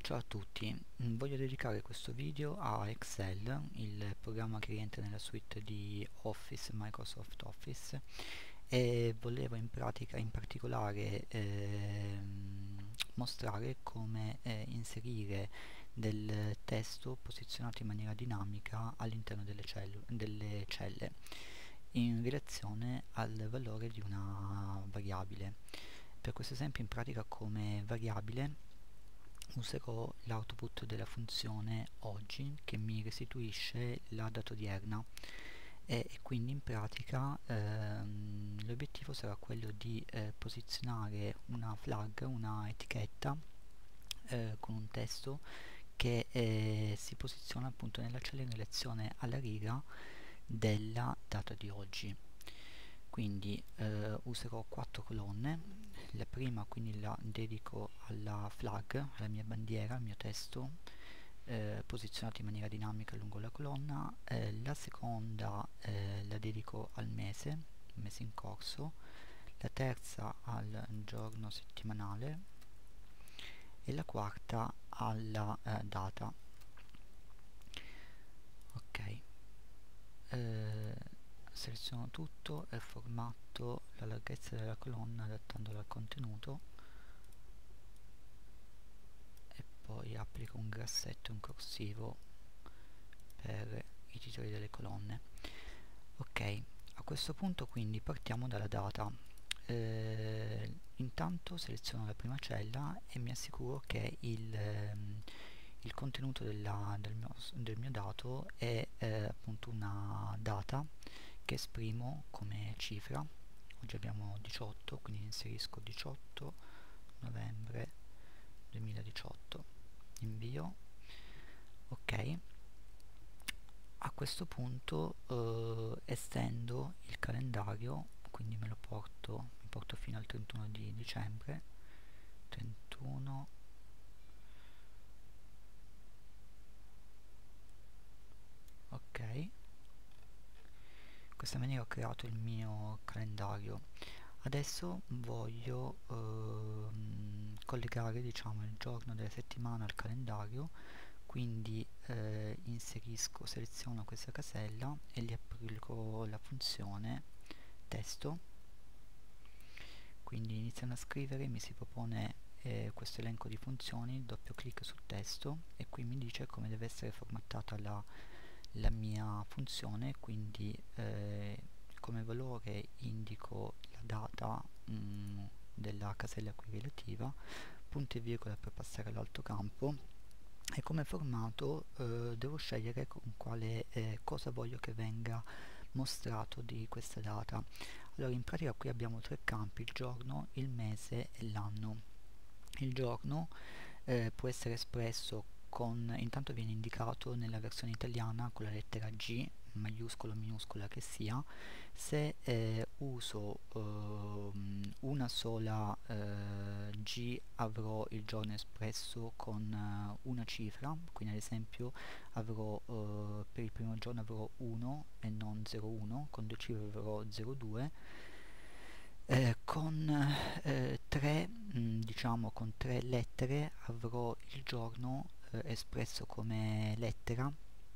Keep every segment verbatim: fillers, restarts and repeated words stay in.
Ciao a tutti, mm, voglio dedicare questo video a Excel, il programma che rientra nella suite di Office, Microsoft Office, e volevo in pratica, in particolare, ehm, mostrare come eh, inserire del testo posizionato in maniera dinamica all'interno delle, cellu- delle celle in relazione al valore di una variabile. Per questo esempio, in pratica, come variabile userò l'output della funzione oggi che mi restituisce la data odierna e, e quindi in pratica ehm, l'obiettivo sarà quello di eh, posizionare una flag, una etichetta eh, con un testo che eh, si posiziona appunto nella cella in relazione alla riga della data di oggi. Quindi eh, userò quattro colonne. La prima quindi la dedico alla flag, alla mia bandiera, al mio testo eh, posizionato in maniera dinamica lungo la colonna. Eh, la seconda eh, la dedico al mese, mese in corso. La terza al giorno settimanale e la quarta alla eh, data. Ok. Eh, seleziono tutto e formatto la larghezza della colonna adattandola al contenuto e poi applico un grassetto in corsivo per i titoli delle colonne. Ok, a questo punto quindi partiamo dalla data. Eh, intanto seleziono la prima cella e mi assicuro che il, ehm, il contenuto della, del, mio, del mio dato è eh, appunto una data che esprimo come cifra. Oggi abbiamo diciotto, quindi inserisco diciotto novembre duemiladiciotto, invio. Ok, a questo punto eh, estendo il calendario, quindi me lo porto, mi porto fino al trentuno di dicembre, trentuno. Ok, in questa maniera ho creato il mio calendario. Adesso voglio ehm, collegare, diciamo, il giorno della settimana al calendario, quindi eh, inserisco, seleziono questa casella e gli applico la funzione testo. Quindi iniziando a scrivere mi si propone eh, questo elenco di funzioni, doppio clic sul testo e qui mi dice come deve essere formattata la, la mia funzione, quindi eh, come valore indico la data mh, della casella qui relativa, punto e virgola per passare all'altro campo, e come formato eh, devo scegliere con quale eh, cosa voglio che venga mostrato di questa data. Allora, in pratica qui abbiamo tre campi: il giorno, il mese e l'anno. Il giorno eh, può essere espresso con, intanto viene indicato nella versione italiana con la lettera G, maiuscola o minuscola che sia. Se eh, uso ehm, una sola eh, G avrò il giorno espresso con eh, una cifra, quindi ad esempio avrò eh, per il primo giorno avrò uno e non zero virgola uno, con due cifre avrò zero virgola due. Eh, con eh, tre, mh, diciamo con tre lettere avrò il giorno eh, espresso come lettera,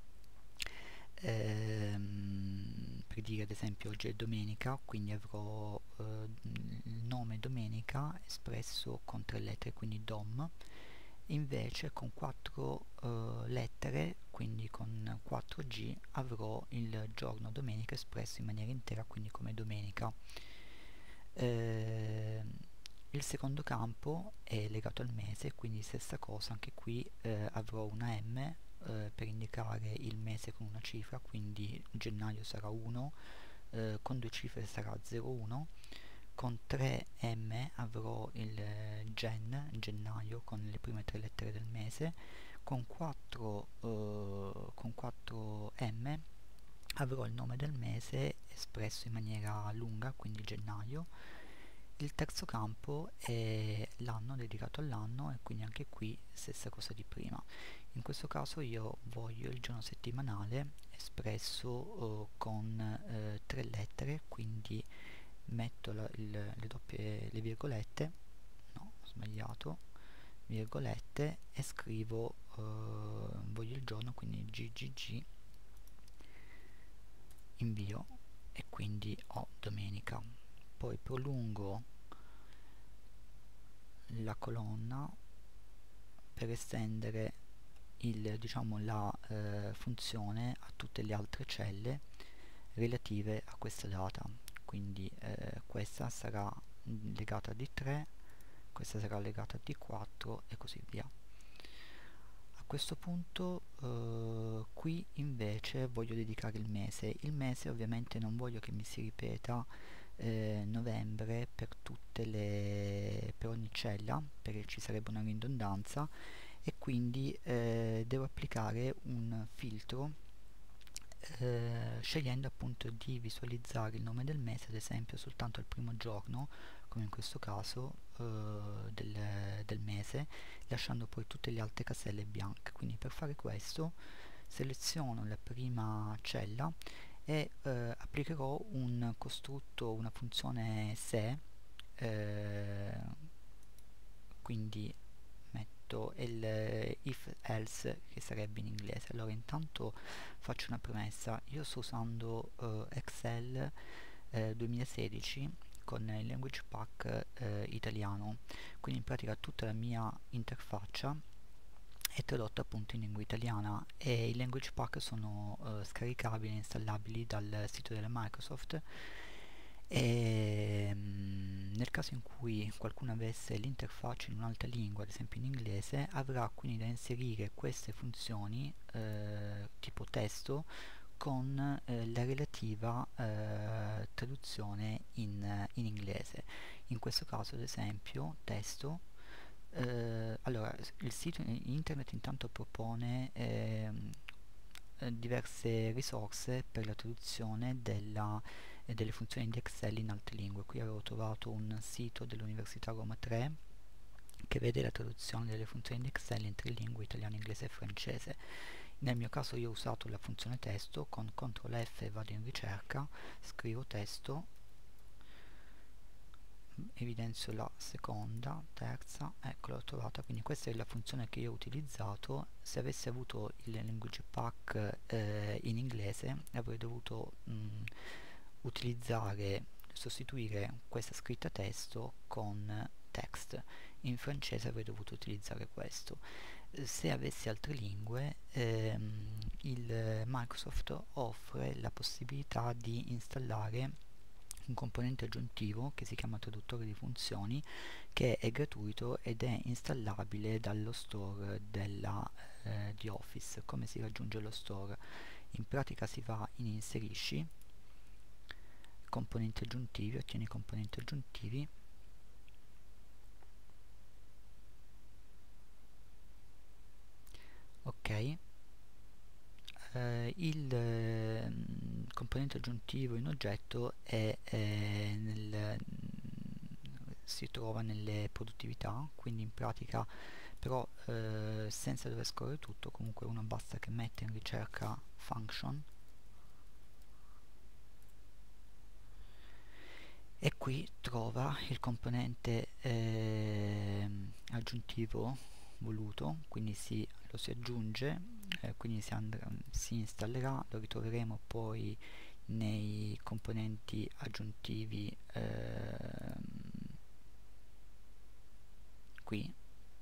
ehm, per dire ad esempio oggi è domenica, quindi avrò eh, il nome domenica espresso con tre lettere, quindi dom. Invece con quattro eh, lettere, quindi con quattro G, avrò il giorno domenica espresso in maniera intera, quindi come domenica. Eh, il secondo campo è legato al mese, quindi stessa cosa, anche qui eh, avrò una M eh, per indicare il mese con una cifra, quindi gennaio sarà uno, eh, con due cifre sarà zero virgola uno, con tre M avrò il eh, gen, gennaio, con le prime tre lettere del mese, con quattro, eh, con quattro M avrò il nome del mese espresso in maniera lunga, quindi gennaio. Il terzo campo è l'anno, dedicato all'anno, e quindi anche qui stessa cosa di prima. In questo caso io voglio il giorno settimanale espresso eh, con eh, tre lettere, quindi metto la, il, le doppie le virgolette, no, ho sbagliato, virgolette, e scrivo eh, voglio il giorno, quindi ggg invio, e quindi ho domenica. Poi prolungo la colonna per estendere il, diciamo, la eh, funzione a tutte le altre celle relative a questa data, quindi eh, questa sarà legata a D tre, questa sarà legata a D quattro e così via. A questo punto eh, qui invece voglio dedicare il mese. Il mese ovviamente non voglio che mi si ripeta eh, novembre per tutte le per ogni cella, perché ci sarebbe una ridondanza, e quindi eh, devo applicare un filtro eh, scegliendo appunto di visualizzare il nome del mese, ad esempio soltanto il primo giorno, come in questo caso eh, del, del mese, lasciando poi tutte le altre caselle bianche. Quindi per fare questo seleziono la prima cella e eh, applicherò un costrutto, una funzione se, eh, quindi metto il if else, che sarebbe in inglese. Allora intanto faccio una premessa: io sto usando uh, Excel eh, duemilasedici con il language pack eh, italiano, quindi in pratica tutta la mia interfaccia è tradotta appunto in lingua italiana, e i language pack sono uh, scaricabili e installabili dal sito della Microsoft. E mm, nel caso in cui qualcuno avesse l'interfaccia in un'altra lingua, ad esempio in inglese, avrà quindi da inserire queste funzioni eh, tipo testo con eh, la relativa eh, traduzione in, in inglese. In questo caso, ad esempio, testo. Eh, allora, il sito internet intanto propone ehm, eh, diverse risorse per la traduzione della, eh, delle funzioni di Excel in altre lingue. Qui avevo trovato un sito dell'Università Roma tre che vede la traduzione delle funzioni di Excel in tre lingue: italiano, inglese e francese. Nel mio caso io ho usato la funzione testo, con control F vado in ricerca, scrivo testo, evidenzio la seconda, terza, ecco, l'ho trovata. Quindi questa è la funzione che io ho utilizzato. Se avessi avuto il language pack eh, in inglese, avrei dovuto mh, utilizzare, sostituire questa scritta testo con text. In francese avrei dovuto utilizzare questo. Se avessi altre lingue, ehm, il Microsoft offre la possibilità di installare un componente aggiuntivo che si chiama traduttore di funzioni, che è gratuito ed è installabile dallo store della, eh, di Office. Come si raggiunge lo store? In pratica si va in inserisci, componenti aggiuntivi, ottieni componenti aggiuntivi, ok. Uh, il eh, componente aggiuntivo in oggetto è, eh, nel, si trova nelle produttività, quindi in pratica però eh, senza dover scorrere tutto, comunque uno basta che mette in ricerca function e qui trova il componente eh, aggiuntivo voluto, quindi si, lo si aggiunge, eh, quindi si, andrà, si installerà, lo ritroveremo poi nei componenti aggiuntivi eh, qui,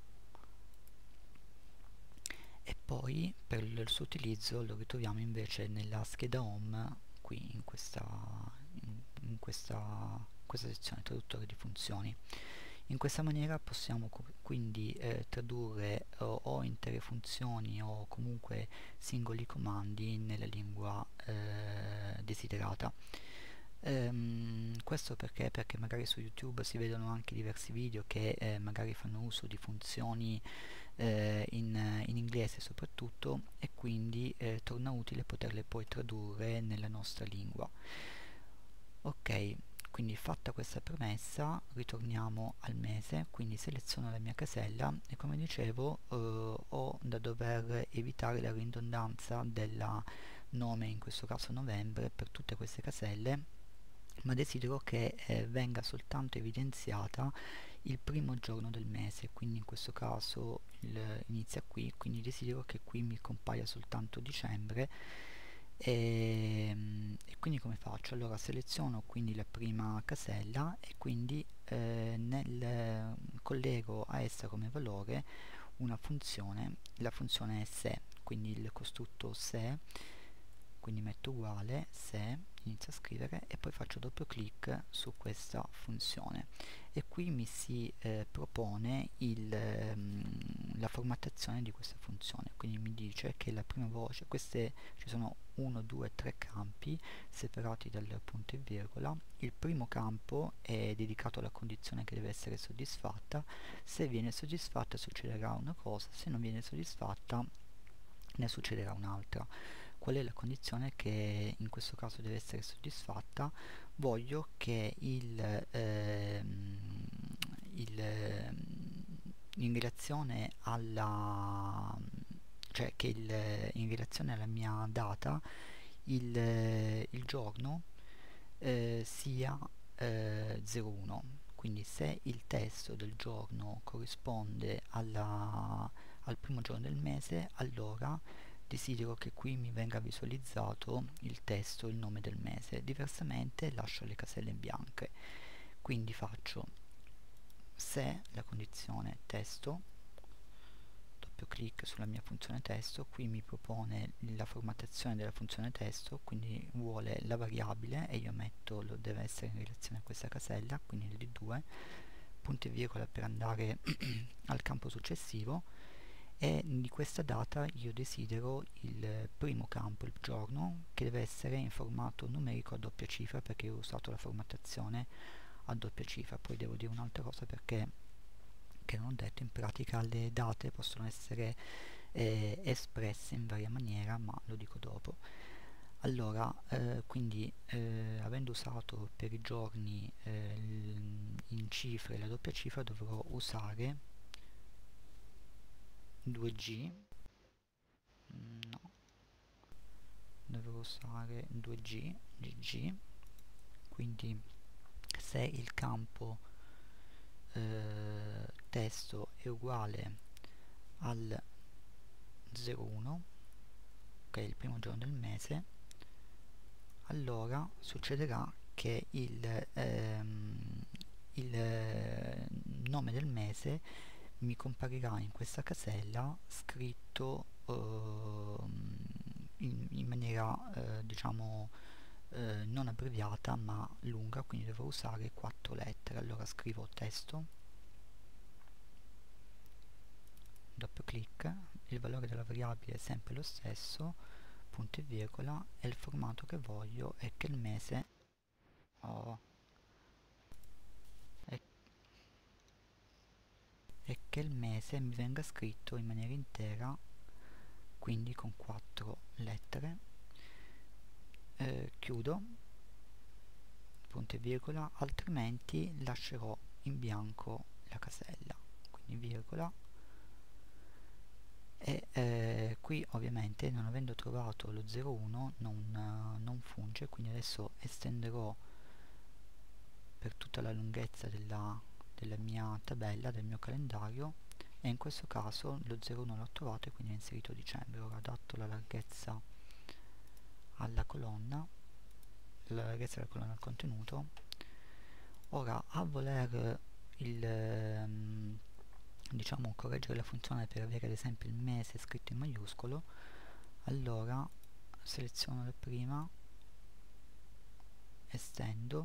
e poi per il suo utilizzo lo ritroviamo invece nella scheda home, qui in questa, in, in questa, questa sezione traduttore di funzioni. In questa maniera possiamo quindi eh, tradurre o, o intere funzioni o comunque singoli comandi nella lingua eh, desiderata. Ehm, questo perché? Perché magari su YouTube si vedono anche diversi video che eh, magari fanno uso di funzioni eh, in, in inglese soprattutto, e quindi eh, torna utile poterle poi tradurre nella nostra lingua. Ok, quindi fatta questa premessa ritorniamo al mese, quindi seleziono la mia casella e, come dicevo, eh, ho da dover evitare la ridondanza del nome, in questo caso novembre, per tutte queste caselle, ma desidero che eh, venga soltanto evidenziata il primo giorno del mese, quindi in questo caso il, inizia qui, quindi desidero che qui mi compaia soltanto dicembre. E, e quindi come faccio? Allora seleziono quindi la prima casella e quindi eh, nel, collego a essa come valore una funzione, la funzione è se, quindi il costrutto se, quindi metto uguale se, inizio a scrivere e poi faccio doppio clic su questa funzione e qui mi si eh, propone il, ehm, la formattazione di questa funzione, quindi mi dice che la prima voce, queste ci sono uno, due, tre campi separati dal punto e virgola. Il primo campo è dedicato alla condizione che deve essere soddisfatta, se viene soddisfatta succederà una cosa, se non viene soddisfatta ne succederà un'altra. Qual è la condizione che in questo caso deve essere soddisfatta? Voglio che il, ehm, il ehm, in relazione alla cioè che il, in relazione alla mia data il, il giorno eh, sia eh, zero uno, quindi se il testo del giorno corrisponde alla, al primo giorno del mese, allora desidero che qui mi venga visualizzato il testo, il nome del mese, diversamente lascio le caselle bianche. Quindi faccio se la condizione testo, doppio clic sulla mia funzione testo, qui mi propone la formattazione della funzione testo, quindi vuole la variabile e io metto, lo deve essere in relazione a questa casella, quindi il D due, punto e virgola per andare al campo successivo, e di questa data io desidero il primo campo, il giorno, che deve essere in formato numerico a doppia cifra perché ho usato la formattazione a doppia cifra. Poi devo dire un'altra cosa perché che non ho detto, in pratica le date possono essere eh, espresse in varia maniera, ma lo dico dopo. Allora, eh, quindi eh, avendo usato per i giorni eh, in cifre la doppia cifra, dovrò usare due G, no, dovrò usare due G, G G, quindi se il campo eh, testo è uguale al zero uno, che è il primo giorno del mese, allora succederà che il, ehm, il eh, nome del mese mi comparirà in questa casella scritto ehm, in, in maniera eh, diciamo eh, non abbreviata ma lunga, quindi devo usare quattro lettere. Allora scrivo testo, doppio clic, il valore della variabile è sempre lo stesso, punto e virgola, e il formato che voglio è che il mese oh, è, è che il mese mi venga scritto in maniera intera, quindi con quattro lettere. Eh, chiudo, punto e virgola, altrimenti lascerò in bianco la casella, quindi virgola. E eh, qui ovviamente non avendo trovato lo zero uno non, uh, non funge, quindi adesso estenderò per tutta la lunghezza della, della mia tabella, del mio calendario, e in questo caso lo zero uno l'ho trovato e quindi ho inserito dicembre. Ora adatto la larghezza alla colonna, la larghezza della colonna al contenuto. Ora a voler il ehm, diciamo correggere la funzione per avere ad esempio il mese scritto in maiuscolo, allora seleziono la prima, estendo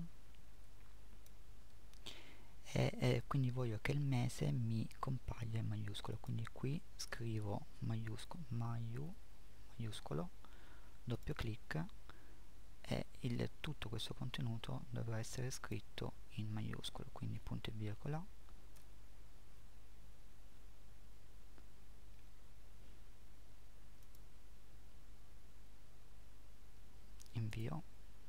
e eh, quindi voglio che il mese mi compaia in maiuscolo, quindi qui scrivo maiuscolo, maiu, maiuscolo, doppio clic e il, tutto questo contenuto dovrà essere scritto in maiuscolo, quindi punto e virgola, invio,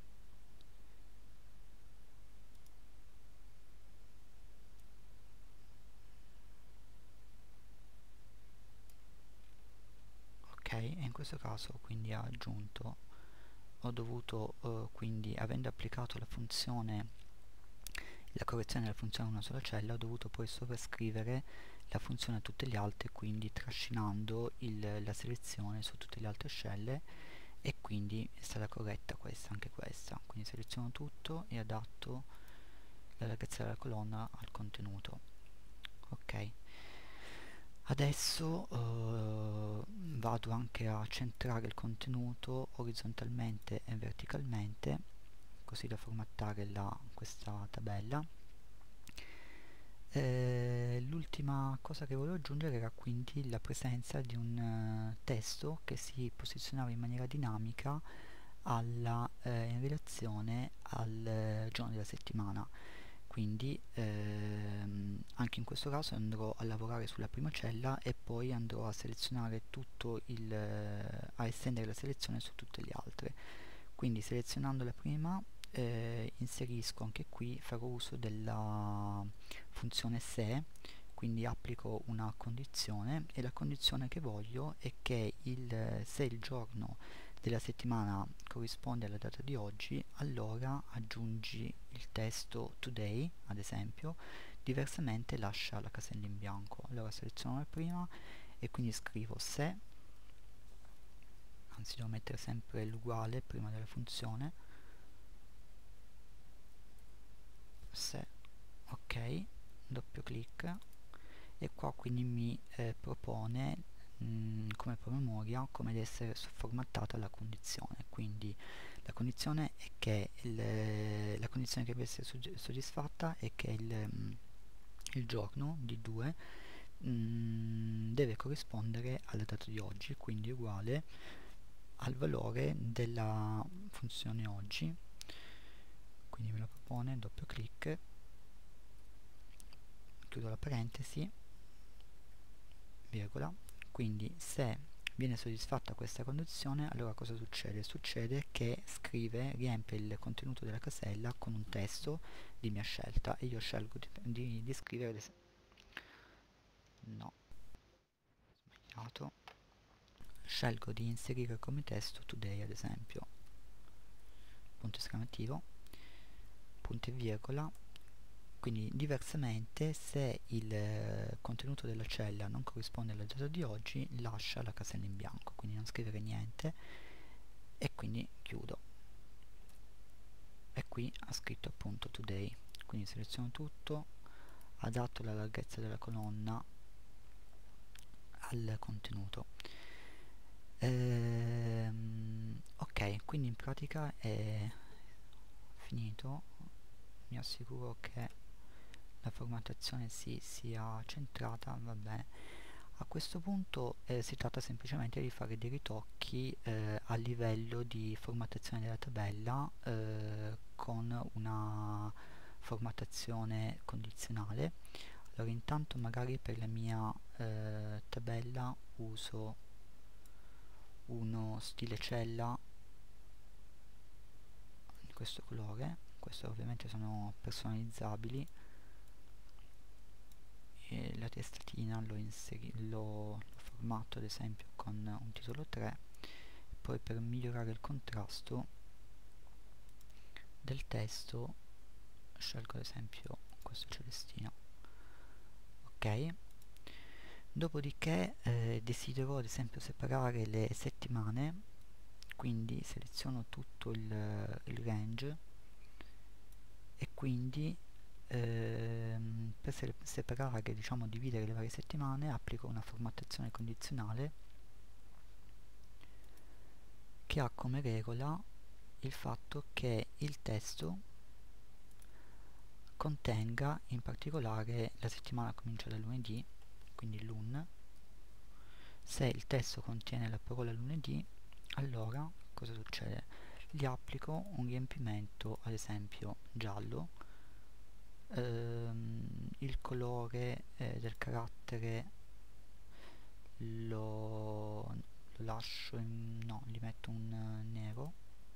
ok, e in questo caso quindi ha aggiunto, ho dovuto eh, quindi avendo applicato la funzione la correzione della funzione a una sola cella, ho dovuto poi sovrascrivere la funzione a tutte le altre, quindi trascinando il, la selezione su tutte le altre celle, e quindi è stata corretta questa, anche questa. Quindi seleziono tutto e adatto la larghezza della colonna al contenuto. Ok, adesso eh, vado anche a centrare il contenuto orizzontalmente e verticalmente, così da formattare la, questa tabella. Eh, l'ultima cosa che volevo aggiungere era quindi la presenza di un uh, testo che si posizionava in maniera dinamica alla, eh, in relazione al eh, giorno della settimana. Quindi ehm, anche in questo caso andrò a lavorare sulla prima cella e poi andrò a selezionare tutto il eh, a estendere la selezione su tutte le altre. Quindi selezionando la prima eh, inserisco anche qui, farò uso della funzione se, quindi applico una condizione, e la condizione che voglio è che il, se il giorno della settimana corrisponde alla data di oggi, allora aggiungi il testo today, ad esempio, diversamente lascia la casella in bianco. Allora seleziono la prima e quindi scrivo se, anzi devo mettere sempre l'uguale prima della funzione, se, ok, doppio clic, e qua quindi mi eh, propone mh, come promemoria come deve essere formattata la condizione. Quindi la condizione è che il, la condizione che deve essere soddisfatta è che il, mh, il giorno di due mh, deve corrispondere alla data di oggi, quindi uguale al valore della funzione oggi. Quindi me lo propone, doppio clic, chiudo la parentesi, virgola. Quindi se viene soddisfatta questa condizione, allora cosa succede? Succede che scrive, riempie il contenuto della casella con un testo di mia scelta, e io scelgo di, di, di scrivere, no, sbagliato, scelgo di inserire come testo today, ad esempio, punto esclamativo, punto e virgola. Quindi diversamente, se il eh, contenuto della cella non corrisponde alla data di oggi, lascia la casella in bianco, quindi non scrivere niente, e quindi chiudo. E qui ha scritto appunto today, quindi seleziono tutto, adatto la larghezza della colonna al contenuto. Ehm, ok, quindi in pratica è finito. Mi assicuro che la formattazione si sia centrata, va bene. A questo punto eh, si tratta semplicemente di fare dei ritocchi eh, a livello di formattazione della tabella eh, con una formattazione condizionale. Allora intanto magari per la mia eh, tabella uso uno stile cella di questo colore, queste ovviamente sono personalizzabili, e la testatina l'ho l'ho formato ad esempio con un titolo tre. Poi per migliorare il contrasto del testo scelgo ad esempio questo celestino. Ok, dopodiché eh, desidero ad esempio separare le settimane, quindi seleziono tutto il, il range, e quindi ehm, per se separare, diciamo dividere le varie settimane, applico una formattazione condizionale che ha come regola il fatto che il testo contenga in particolare la settimana comincia da lunedì, quindi lun. Se il testo contiene la parola lunedì, allora cosa succede? Gli applico un riempimento ad esempio giallo. Ehm, il colore eh, del carattere lo, lo lascio in, no, gli metto un uh, nero,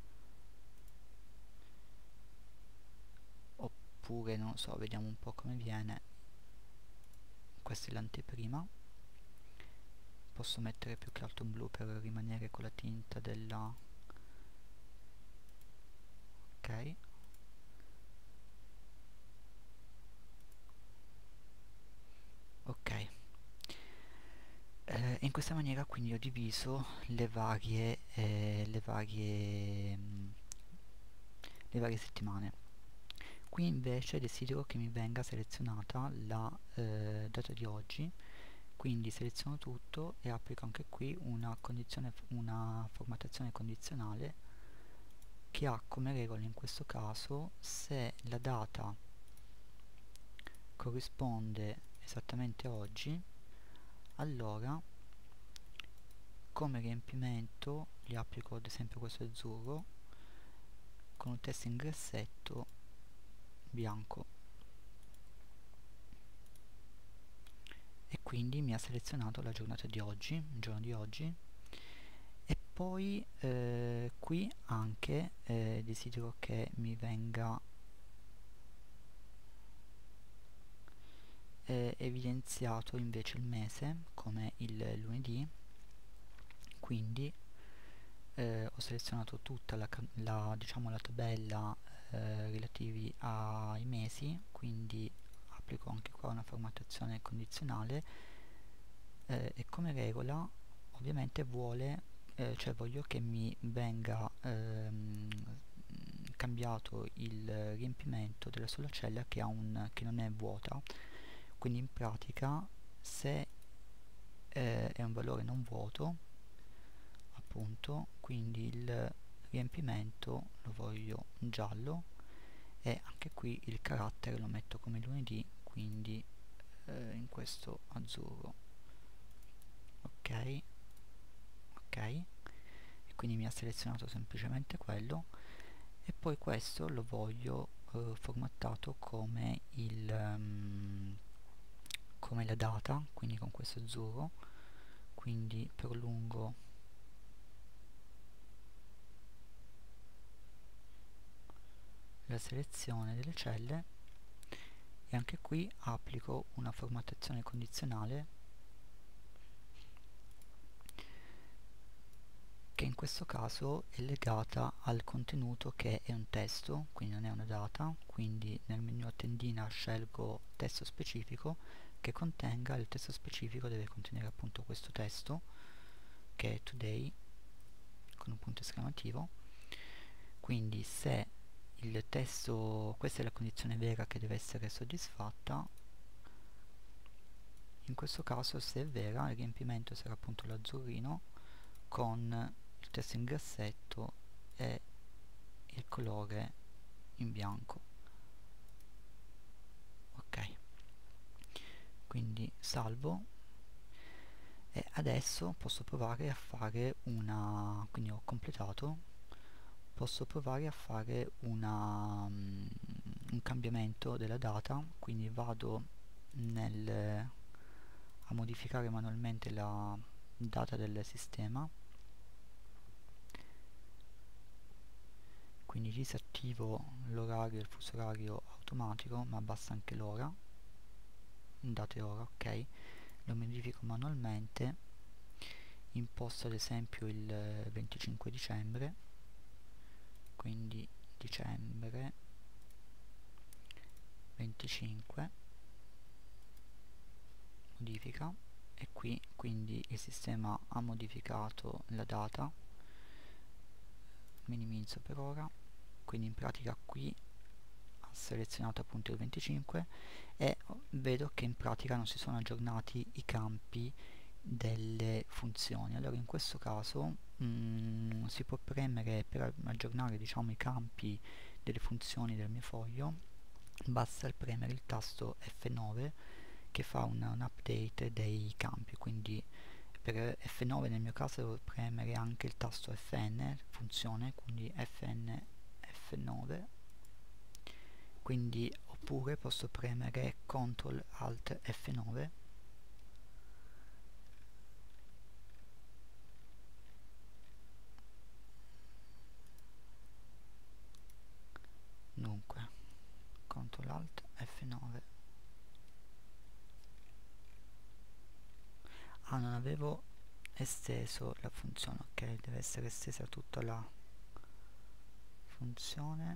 oppure non lo so, vediamo un po' come viene. Questa è l'anteprima, posso mettere più che altro un blu per rimanere con la tinta della, ok, Ok, eh, in questa maniera quindi ho diviso le varie, eh, le varie, mm, le varie settimane. Qui invece desidero che mi venga selezionata la eh, data di oggi, quindi seleziono tutto e applico anche qui una, condizione, una formattazione condizionale che ha come regola in questo caso se la data corrisponde esattamente a oggi, allora come riempimento gli applico ad esempio questo azzurro con un testo in grassetto bianco e quindi mi ha selezionato la giornata di oggi, il giorno di oggi. E poi eh, qui anche eh, desidero che mi venga eh, evidenziato invece il mese come il lunedì, quindi eh, ho selezionato tutta la, la, diciamo, la tabella eh, relativi ai mesi, quindi applico anche qua una formattazione condizionale eh, e come regola ovviamente vuole eh, cioè voglio che mi venga ehm, cambiato il riempimento della sola cella che, ha un, che non è vuota, quindi in pratica se eh, è un valore non vuoto appunto, quindi il riempimento lo voglio giallo e anche qui il carattere lo metto come lunedì, quindi eh, in questo azzurro. Ok, ok, e quindi mi ha selezionato semplicemente quello e poi questo lo voglio eh, formattato come il um, come la data, quindi con questo azzurro, quindi prolungo la selezione delle celle e anche qui applico una formattazione condizionale che in questo caso è legata al contenuto che è un testo, quindi non è una data, quindi nel menu a tendina scelgo testo specifico che contenga, il testo specifico deve contenere appunto questo testo che è today con un punto esclamativo, quindi se il testo, questa è la condizione vera che deve essere soddisfatta, in questo caso se è vera il riempimento sarà appunto l'azzurrino con il testo in grassetto e il colore in bianco. Ok, quindi salvo e adesso posso provare a fare una, quindi ho completato, posso provare a fare una, um, un cambiamento della data, quindi vado nel, a modificare manualmente la data del sistema, quindi disattivo l'orario e il fuso orario automatico ma basta anche l'ora, data e ora, ok, lo modifico manualmente, imposto ad esempio il venticinque dicembre, quindi dicembre venticinque, modifica e qui quindi il sistema ha modificato la data, minimizzo per ora, quindi in pratica qui ha selezionato appunto il venticinque e vedo che in pratica non si sono aggiornati i campi delle funzioni. Allora in questo caso mh, si può premere per aggiornare diciamo i campi delle funzioni del mio foglio, basta premere il tasto F nove che fa un, un update dei campi, quindi per F nove nel mio caso devo premere anche il tasto Fn funzione, quindi Fn F nove, quindi oppure posso premere control alt F nove dunque control alt F nove. Ah, non avevo esteso la funzione, ok, deve essere estesa tutta la funzione,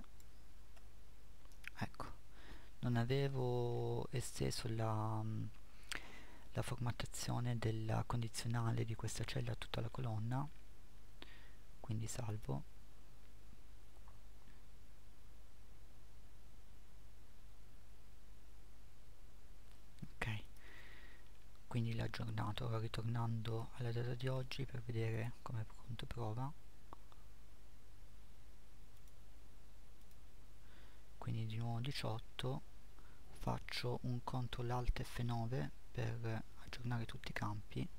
ecco, non avevo esteso la, la formattazione della condizionale di questa cella a tutta la colonna, quindi salvo. Ok, quindi l'ho aggiornato. Ora, ritornando alla data di oggi per vedere come conto prova, quindi di nuovo diciotto, faccio un control alt F nove per aggiornare tutti i campi,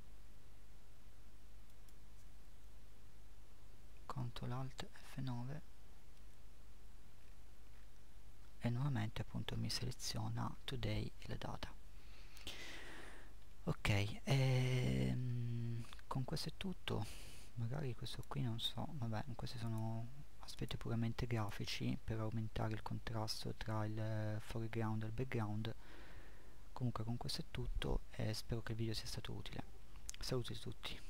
control alt F nove, e nuovamente appunto mi seleziona today e la data. Ok, ehm, con questo è tutto. Magari questo qui non so, vabbè, questi sono aspetti puramente grafici per aumentare il contrasto tra il foreground e il background. Comunque con questo è tutto e spero che il video sia stato utile. Saluti a tutti.